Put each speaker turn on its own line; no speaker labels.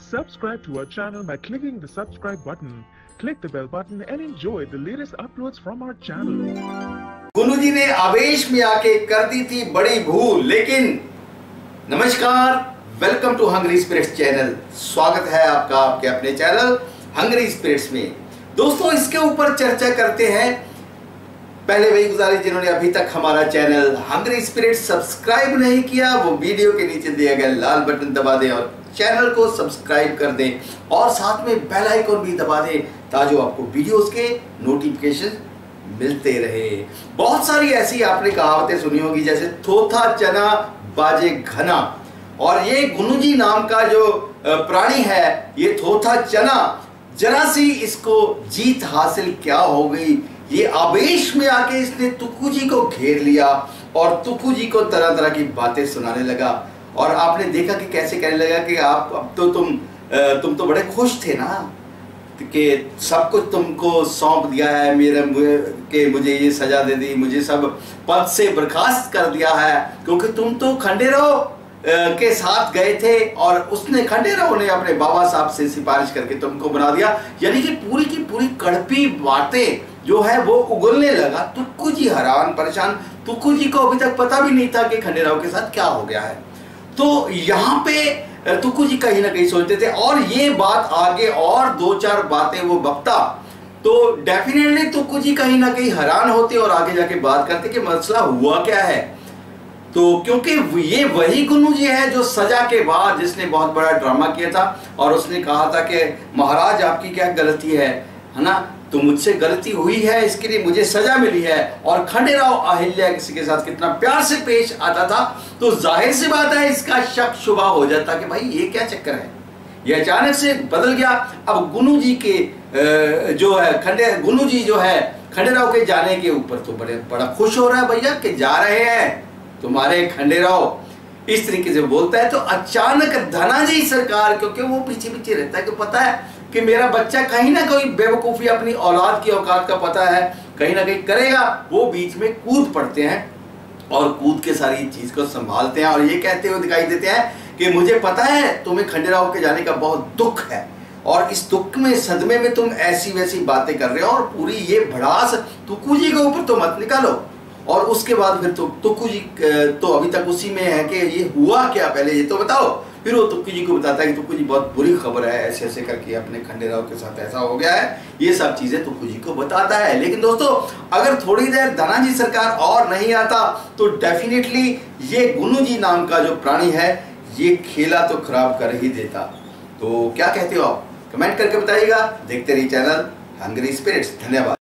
Subscribe to our channel by clicking the subscribe button. Click the bell button and enjoy the latest uploads from our channel.
गुनु जी ने आवेश में आके कर दी थी बड़ी भूल, लेकिन नमस्कार, welcome to hungry spirits channel. स्वागत है आपका आपके अपने चैनल हंग्री स्पिरिट्स में। दोस्तों, इसके ऊपर चर्चा करते हैं। पहले वही गुजारिश, जिन्होंने अभी तक हमारा चैनल हंग्री स्पिरिट्स सब्सक्राइब नहीं किया, वो वीडियो के नीचे दिया गया लाल बटन दबा दें और चैनल को सब्सक्राइब कर दें और साथ में बेल आइकन भी दबा दें ताकि आपको वीडियोस के नोटिफिकेशन मिलते रहे। बहुत सारी ऐसी आपने कहावतें सुनी होगी, जैसे थोथा चना बाजे घना, और ये गुनु जी नाम का जो प्राणी है, ये थोथा चना, जरा सी इसको जीत हासिल क्या हो गई, ये आवेश में आके इसने तुक्कू जी को घेर लिया और तुक्कू जी को तरह तरह की बातें सुनाने लगा। और आपने देखा कि कैसे कहने लगा कि आप अब तो तुम तो बड़े खुश थे ना कि सब कुछ तुमको सौंप दिया है, मुझे ये सजा दे दी, मुझे सब पद से बर्खास्त कर दिया है, क्योंकि तुम तो खंडेराव के साथ गए थे और उसने खंडेराव ने अपने बाबा साहब से सिफारिश करके तुमको बना दिया। यानी कि पूरी की पूरी कड़पी बातें जो है वो उगलने लगा। तुक्कू जी हैरान परेशान, तुक्कू जी को अभी तक पता भी नहीं था कि खंडेराव के साथ क्या हो गया है। तो यहाँ पे तुक्कू जी कहीं ना कहीं सोचते थे, और ये बात आगे और दो चार बातें वो बकता तो डेफिनेटली तुक्कू जी कहीं ना कहीं हैरान होते और आगे जाके बात करते कि मसला हुआ क्या है। तो क्योंकि ये वही गुनु जी है जो सजा के बाद जिसने बहुत बड़ा ड्रामा किया था और उसने कहा था कि महाराज आपकी क्या गलती है ना, तो मुझसे गलती हुई है, इसके लिए मुझे सजा मिली है। और खंडेराव अहिल्या किसी के साथ कितना प्यार से पेश आता था, तो जाहिर सी बात है इसका शक शुबा हो जाता कि भाई ये क्या चक्कर है, ये अचानक से बदल गया। अब गुनु जी के जो है गुनु जी जो है खंडेराव के जाने के ऊपर तो बड़ा खुश हो रहा है भैया कि जा रहे हैं तुम्हारे खंडेराव, इस तरीके से बोलता है। तो अचानक धनाजी सरकार, क्योंकि वो पीछे पीछे रहता है कि पता है कि मेरा बच्चा कहीं ना कहीं बेवकूफ़ी अपनी औलाद की औकात का पता है, कहीं ना कहीं करेगा, वो बीच में कूद पड़ते हैं और कूद के सारी चीज को संभालते हैं और ये कहते हुए दिखाई देते हैं कि मुझे पता है तुम्हें खंडेराव के जाने का बहुत दुख है और इस दुख में, सदमे में तुम ऐसी वैसी बातें कर रहे हो और पूरी ये भड़ास तुक्कू जी के ऊपर तो मत निकालो। और उसके बाद फिर तो तुक्कू जी तो अभी तक उसी में है कि ये हुआ क्या, पहले ये तो बताओ। फिर वो तुक्कू जी को बताता है कि तुक्कू जी बहुत बुरी खबर है, ऐसे ऐसे करके अपने खंडेराव के साथ ऐसा हो गया है, ये सब चीजें तुक्कू जी को बताता है। लेकिन दोस्तों, अगर थोड़ी देर धनाजी सरकार और नहीं आता तो डेफिनेटली ये गुनु जी नाम का जो प्राणी है ये खेला तो खराब कर ही देता। तो क्या कहते हो आप, कमेंट करके बताइएगा। देखते रहिए चैनल हंग्री स्पिरिट्स। धन्यवाद।